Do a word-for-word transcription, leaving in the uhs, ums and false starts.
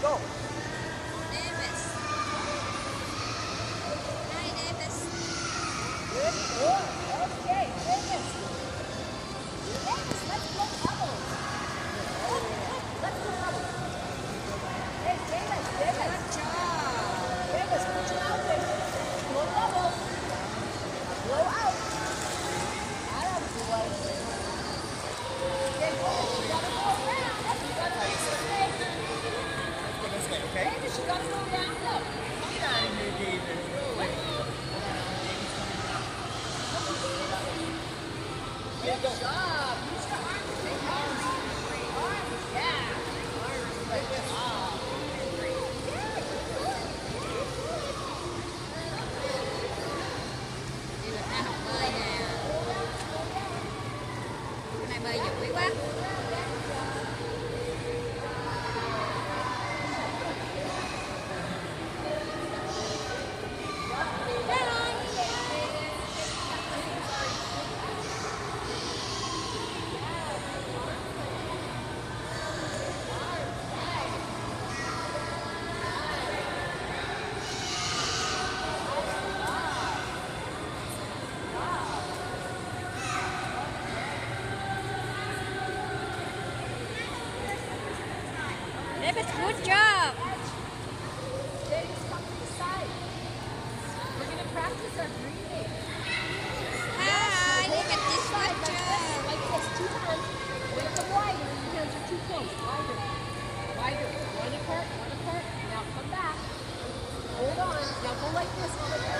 Go. Davis. Hi, Davis. Good boy. Okay, Davis. Davis, let's blow bubbles. Let's blow bubbles. Hey, Davis, Davis. Good job. Davis, put your mouth in. Blow bubbles. Blow out. Alam boy. Okay, Davis, you gotta go around. You gotta face the snake. Go this way, okay? Davis, you gotta go around them. Get out of here, David. Go away. Good job. Use your arms to take arms. Arms, yeah. Good job. Đi Việt Nam học bơi nè. Cái này bơi giỏi quá. David, good job. Davis, come to the side. We're going to practice our breathing. Hi, look at this, Side, good like this, job. like this, two hands. Make them wider. Your hands are too close. Wider. Wider. One apart, one apart. Now come back. Hold on. Now go like this. Go like